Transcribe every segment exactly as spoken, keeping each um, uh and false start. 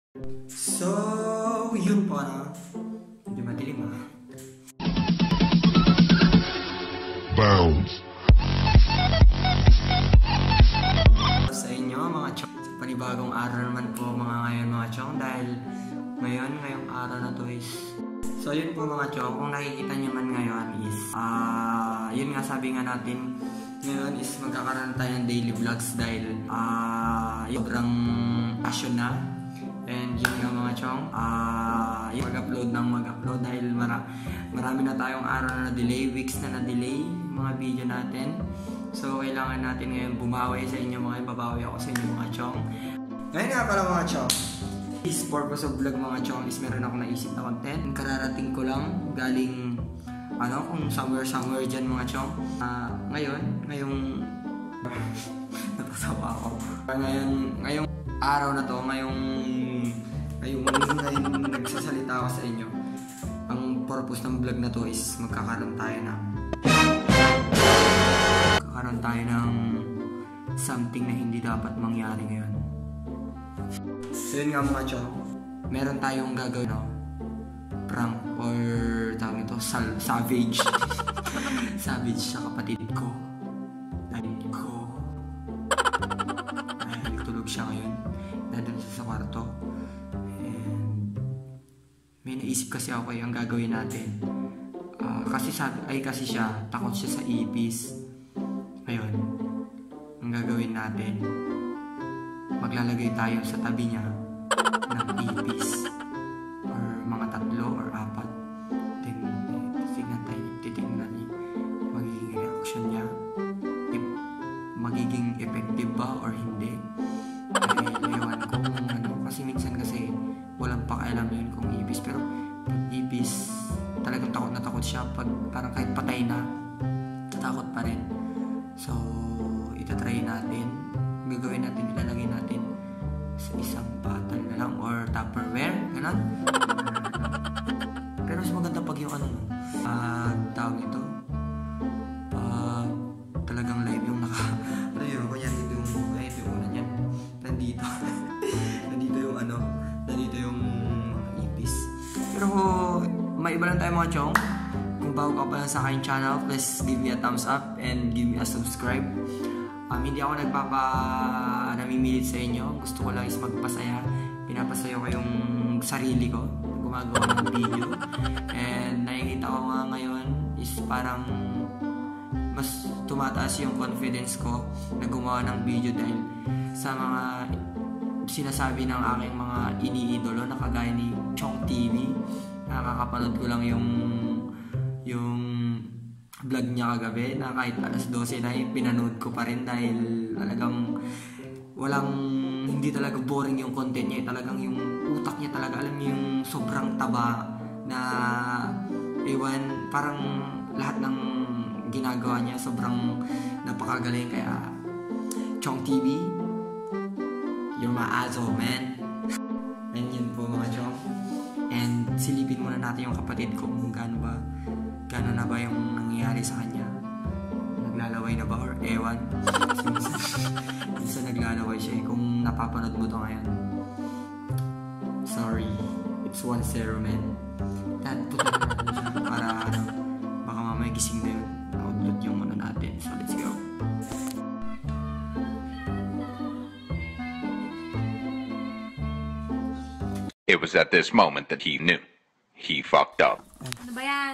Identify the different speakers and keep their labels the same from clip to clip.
Speaker 1: So, yun po na. Medyo madilim ah. Bounce. Sa inyo mga chong. Sa panibagong araw naman po mga ngayon mga chong. Dahil ngayon, ngayong araw na to is... So yun po mga chong. Kung nakikita nyo man ngayon is... Uh, yun nga sabi nga natin. Ngayon is magkakaroon tayo ng daily vlogs. Dahil uh, sobrang passion na. And yun nga mga chong, uh, yung mag-upload ng mag-upload dahil mara marami na tayong araw na na-delay, weeks na na-delay mga video natin. So kailangan natin ngayon bumawi sa inyo mga babawi ako sa inyo mga chong. Ngayon nga pala mga chong, this purpose of vlog mga chong is meron ako naisip na content. Kararating ko lang galing ano kung somewhere somewhere dyan mga chong. Uh, ngayon, ngayong natasawa ako. Ngayon, ngayong araw na to, ngayong ngayong ngayong nagsasalita ako sa inyo. Ang purpose ng vlog na to is magkakaroon tayo ng magkakaroon tayo ng something na hindi dapat mangyari ngayon. So yun nga mga chong, meron tayong gagawin no? Prank or tawag ito, savage savage sa kapatid ko. Kapatid ko dahil tulog siya ngayon, nandun siya sa kwarto. May naisip kasi ako yung gagawin natin. Uh, kasi sabi, ay kasi siya, takot siya sa ipis. Ngayon, ang gagawin natin, maglalagay tayo sa tabi niya ng ipis. Or mga tatlo or apat. Then, titignan tayo, titignan niya. Magiging reaction niya. If magiging effective ba or hindi. Dahil ewan ko kung ano. Kasi minsan kasi, walang pakialam yun kung ipis, pero pag ipis talagang takot na takot siya. Pag parang kahit patay na, tatakot pa rin. So itatry natin, gagawin natin, ilalagay natin sa isang bottle na lang or tupperware, gano'n. Pero mas maganda pag yung ano uh, tawag ito uh, talagang live yung naka ano yun, kunyari ito yung ay ito yung una niyan nandito nandito yung ano dito yung ipis. Pero maiba lang tayo mga chong. Kung bago ka pa lang sa aking channel, please give me a thumbs up and give me a subscribe. Um, hindi ako nagpapa namimilit sa inyo. Gusto ko lang is magpasaya. Pinapasaya ko yung sarili ko. Gumagawa ng video. And nakikita ko nga ngayon is parang mas tumataas yung confidence ko na gumawa ng video dahil sa mga sinasabi ng aking mga iniidolo na kagaya ni Chong T V. Nakakapanood ko lang yung yung vlog niya kagabi na kahit alas dose na eh, pinanood ko pa rin dahil talagang walang, hindi talaga boring yung content niya. Talagang yung utak niya talaga, alam niyo yung sobrang taba na ewan, parang lahat ng ginagawa niya sobrang napakagaling. Kaya Chong T V, you're my idol, man. And yun po mga chong. And silipin muna natin yung kapatid ko kung gaano ba, gaano na ba yung nangyayari sa kanya. Naglalaway na ba or ewan. Minsan naglalaway siya eh. Kung napapanood mo to ngayon, sorry, it's one zero, man. Dad, puto na natin siya para ano, baka mamaya gising na yun. Outload yung ano natin. So let's go.
Speaker 2: It was at this moment that he knew. He fucked up.
Speaker 3: Ano ba yan?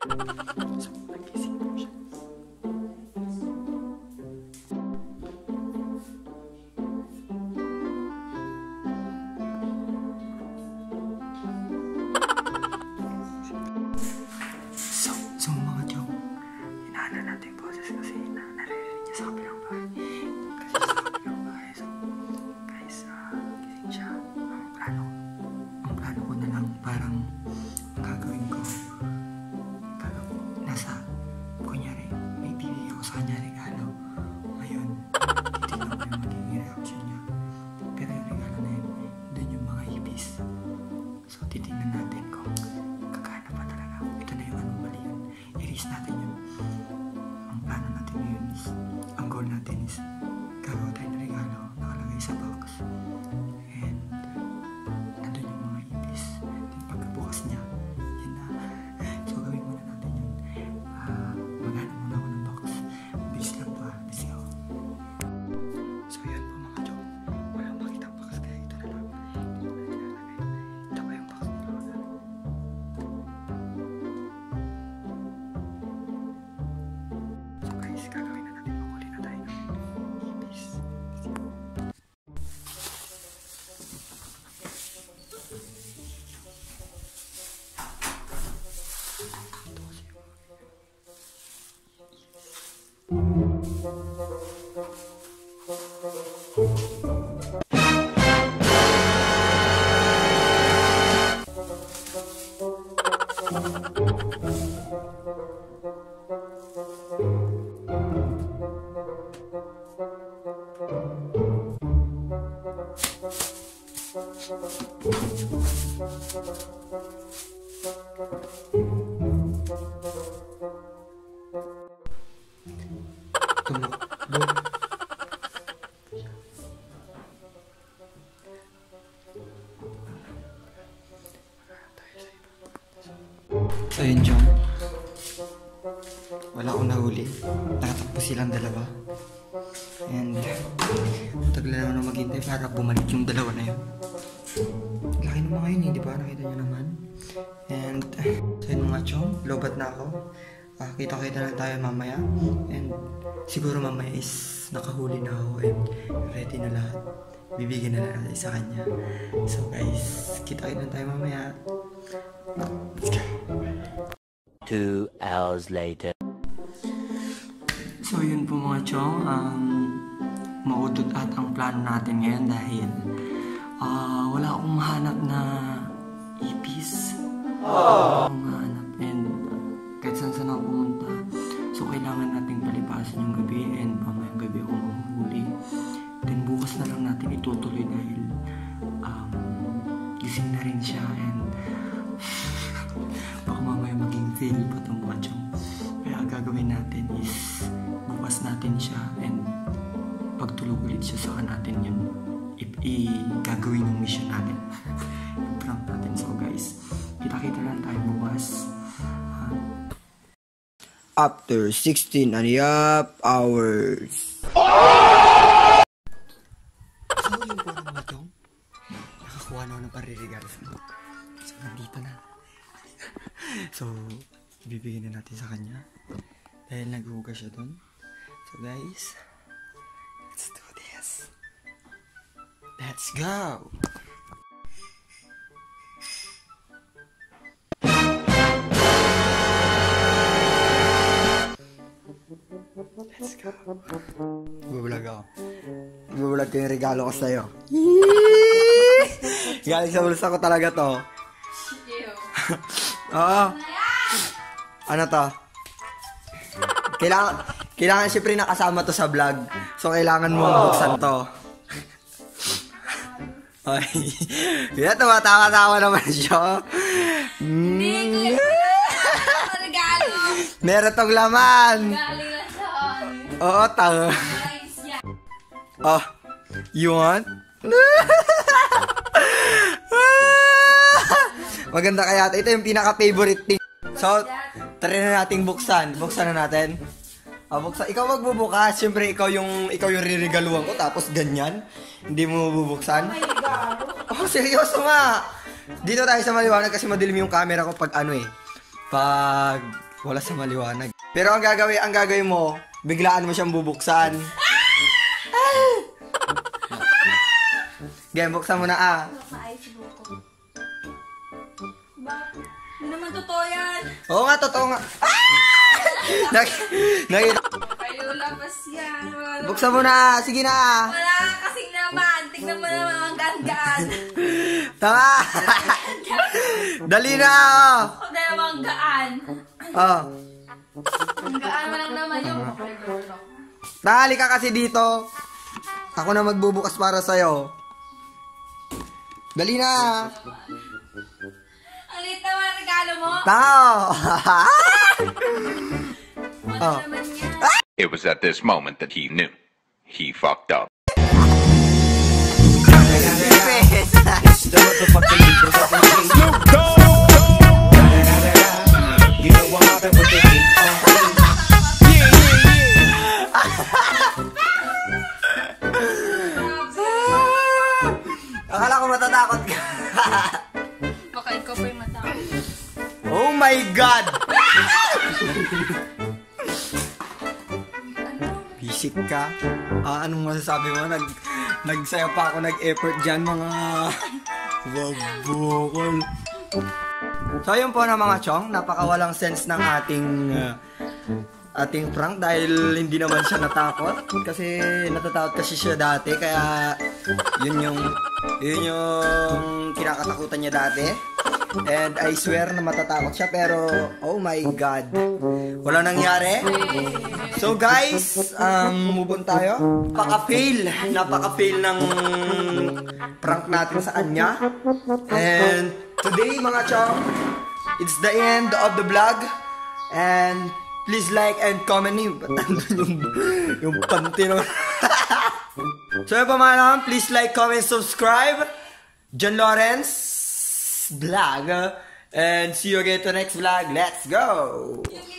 Speaker 1: So, so mga chong, inaano natin yung boses kasi na naririnig niya sa kabilang bahay. Kasi sa kabilang bahay. So, guys, uh, gising siya. Ang plano ang plano ko na lang parang ang gagawin ko gagawin nasa kunyari may bibigyan ako sa kanya regalo ngayon titignan ko yung magiging reaction niya pero yung regalo na yun doon yung mga ibis. So titignan natin kung kagana pa talaga. Ito na yung anomaly yun, i-erase natin yun. Ang plano natin ngayon is, ang goal natin is gagawa tayo ng regalo nakalagay sa box and box niya. Yan na. So, gawin muna natin yun. Ah, maghanap muna ako ng box. Bilis lang to ah. Let's go. So, yun po mga chong. Walang makitang box kaya ito na lang. Ito pa yung box nila. So guys, gagawin na natin. Makuli na tayo ng ibis. So yun, Jom. Wala akong nahuli. Nakatakbo silang dalawa. And matagal na naman maghintay para bumalik yung dalawa na yun. Laki ng mga yun eh, di ba? Nakita nyo naman. And so yun mga Jom, lobat na ako. Uh, kita-kita lang tayo mamaya. And siguro mamaya is nakahuli na ako and ready na lahat. Bibigyan na lang natin sa kanya. So guys, kita-kita lang tayo mamaya. Let's go.
Speaker 3: Two hours later.
Speaker 1: So yun po mga chong, ang maudot at ang plano natin ngayon dahil uh, wala akong mahanap na ipis. Wala akong mahanap and uh, kahit saan saan ako pumunta. So kailangan nating palipasan yung gabi and mamayang gabi ako mahuhuli. Then bukas na lang natin itutuloy dahil um, gising na rin siya and baka mamaya maging fail pa itong mga chong. Kaya ang gagawin natin is bukas natin siya and pagtulog ulit siya saka natin yun i-gagawin yung mission natin. I-prank natin. So guys, kita-kita lang tayo bukas. Huh? After sixteen and a half hours. So yun po ng mga chong. Nakakuha na ako ng paririgalo. So nandito na. So, bibigyan na natin sa kanya dahil naghuhugas siya dun. So guys, let's do this. Let's go! Let's go. Bubulag ako. Bubulag ko yung regalo ko sa'yo. Galing sa bulsa ko talaga to. Oo. Ano to? Kailangan, kailangan siyempre nakasama to sa vlog. So, kailangan mo buksan to. Ay. Kaya tumatawa-tawa naman siya. Mm. Meron tong laman. Oo, tanga. Oh, you want? Maganda kaya ito yung pinaka-favorite thing. So, try na nating buksan. Buksan na natin. Ah, buksan. Ikaw magbubukas. Siyempre, ikaw yung ikaw yung ririgaluhan ko. Tapos ganyan. Hindi mo bubuksan. Oh, seryoso nga. Dito tayo sa maliwanag kasi madilim yung camera ko pag ano eh. Pag wala sa maliwanag. Pero ang gagawin, ang gagawin mo, biglaan mo siyang bubuksan. Game, buksan mo na ah.
Speaker 4: Hindi naman totoo yan.
Speaker 1: Oo nga, totoo nga. Nakita.
Speaker 4: Kayo labas yan. Wala,
Speaker 1: Buksan mo na. Sige na.
Speaker 4: wala kasing naman. Tignan mo naman ang gaan-gaan.
Speaker 1: Tama. Dali na.
Speaker 4: Ako dalawang gaan.
Speaker 1: Oh.
Speaker 4: Ang gaan mo lang naman yung
Speaker 1: Tali ka kasi dito. Ako na magbubukas para sa'yo. Dali na.
Speaker 4: Ang liit naman ang regalo mo.
Speaker 1: Tao.
Speaker 4: Ano
Speaker 1: Oh.
Speaker 4: naman yan?
Speaker 2: It was at this moment that he knew. He fucked up.
Speaker 1: Snoop Dogg. Natatakot ka.
Speaker 4: Baka ikaw pa yung matakot.
Speaker 1: Oh my God! Bisik ka? Ah, anong masasabi mo? Nag, nagsaya pa ako, nag-effort dyan, mga wabukol. So, yun po na mga chong, napakawalang sense ng ating uh, ating prank dahil hindi naman siya natakot kasi natatakot kasi siya dati kaya yun yung yun yung kinakatakutan niya dati. And I swear na matatakot siya pero oh my God, wala nangyari. So guys, um, move on tayo. Napaka-fail, napaka-fail ng prank natin sa kanya. And today mga chong, it's the end of the vlog. And please like and comment me. Ba't nandun yung, yung panty naman? So yun pa mga naman, please like, comment, subscribe. John Lawrence vlog. And see you again to the next vlog. Let's go!